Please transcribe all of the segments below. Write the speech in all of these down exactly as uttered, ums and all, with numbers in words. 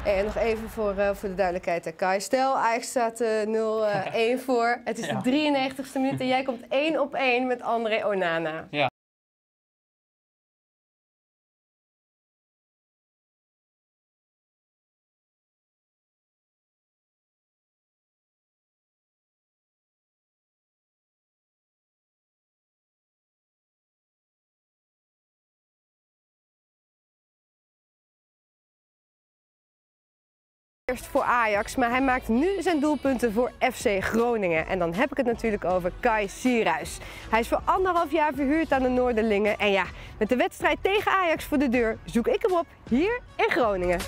En nog even voor, uh, voor de duidelijkheid, Kai. Stel, Ajax staat uh, nul een voor. Het is ja. de drieënnegentigste minuut en jij komt één op één met André Onana. Ja. Eerst voor Ajax, maar hij maakt nu zijn doelpunten voor F C Groningen. En dan heb ik het natuurlijk over Kai Sierhuis. Hij is voor anderhalf jaar verhuurd aan de Noorderlingen. En ja, met de wedstrijd tegen Ajax voor de deur zoek ik hem op hier in Groningen.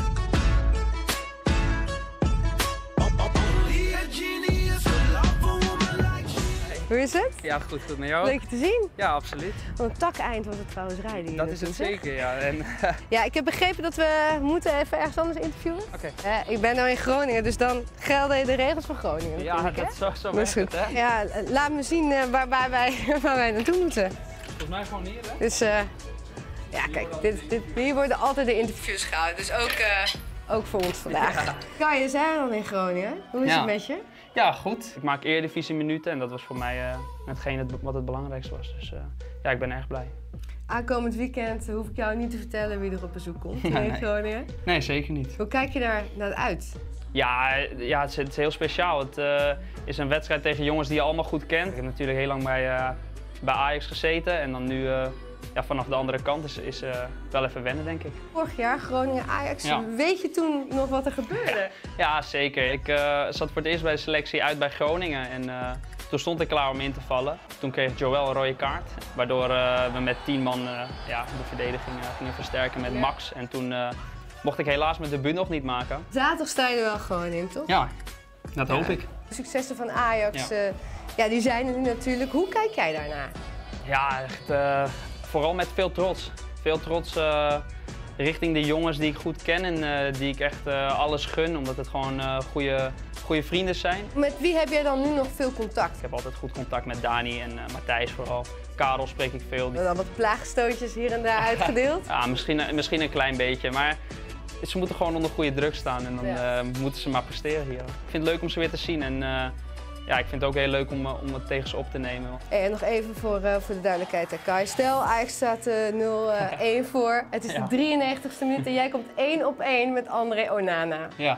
Hoe is het? Ja, goed, goed met jou. Leuk je te zien. Ja, absoluut. Wat een takeind was het trouwens rijden hier. Dat is het zeker, ja. En, ja, ik heb begrepen dat we moeten even ergens anders interviewen. Oké. Okay. Uh, ik ben nu in Groningen, dus dan gelden de regels van Groningen. Ja, dat is zo, zo werkt het, hè? Ja, laat me zien uh, waar, waar, wij, waar wij naartoe moeten. Volgens mij gewoon hier, hè? Dus uh, ja, kijk, dit, dit, hier worden altijd de interviews gehouden, dus ook, uh, ook voor ons vandaag. Ja. Kai, je zijn dan in Groningen. Hoe is ja. het met je? Ja, goed. Ik maak Eredivisie minuten en dat was voor mij uh, hetgeen wat het belangrijkste was. Dus uh, ja, ik ben erg blij. Aankomend weekend hoef ik jou niet te vertellen wie er op bezoek komt hier nee, in Groningen. Nee, zeker niet. Hoe kijk je daar naar uit? Ja, ja het, is, het is heel speciaal. Het uh, is een wedstrijd tegen jongens die je allemaal goed kent. Ik heb natuurlijk heel lang bij, uh, bij Ajax gezeten en dan nu uh, ja, vanaf de andere kant is, is uh, wel even wennen, denk ik. Vorig jaar Groningen-Ajax, ja. Weet je toen nog wat er gebeurde? Ja, zeker. Ik uh, zat voor het eerst bij de selectie uit bij Groningen en uh, toen stond ik klaar om in te vallen. Toen kreeg Joël een rode kaart, waardoor uh, we met tien man uh, ja, de verdediging uh, gingen versterken met ja. Max. En toen uh, mocht ik helaas mijn debuut nog niet maken. Zaterdag sta je er wel gewoon in, toch? Ja, dat ja. hoop ik. De successen van Ajax, ja. Uh, ja, die zijn er nu natuurlijk. Hoe kijk jij daarnaar? Ja, echt, uh, vooral met veel trots. Veel trots uh, richting de jongens die ik goed ken en uh, die ik echt uh, alles gun, omdat het gewoon uh, goede, goede vrienden zijn. Met wie heb jij dan nu nog veel contact? Ik heb altijd goed contact met Dani en uh, Matthijs vooral. Karel spreek ik veel. Er dan wat plaagstootjes hier en daar uitgedeeld? Ja, misschien, misschien een klein beetje, maar ze moeten gewoon onder goede druk staan en dan ja. uh, moeten ze maar presteren hier. Ik vind het leuk om ze weer te zien en uh, ja, ik vind het ook heel leuk om, om het tegen ze op te nemen. En nog even voor, uh, voor de duidelijkheid, Kai. Stel, Ajax staat uh, nul een voor. Het is ja. de drieënnegentigste minuut en jij komt één op één met André Onana. Ja.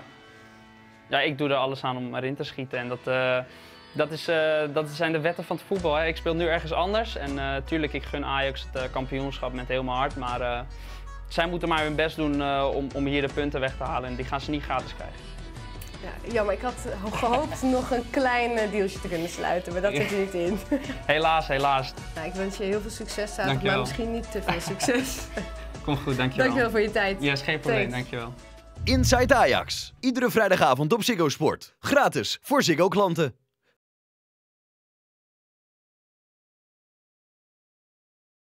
Ja, ik doe er alles aan om erin te schieten en dat, uh, dat, is, uh, dat zijn de wetten van het voetbal. Hè. Ik speel nu ergens anders en uh, tuurlijk, ik gun Ajax het uh, kampioenschap met heel mijn hart, maar uh, zij moeten maar hun best doen uh, om, om hier de punten weg te halen en die gaan ze niet gratis krijgen. Ja, jammer, ik had gehoopt nog een klein dealtje te kunnen sluiten, maar dat zit er niet in. Helaas, helaas. Nou, ik wens je heel veel succes zaterdag, maar misschien niet te veel succes. Kom goed, dankjewel. Dankjewel voor je tijd. Ja, is geen probleem, dankjewel. Inside Ajax, iedere vrijdagavond op Ziggo Sport. Gratis voor Ziggo klanten.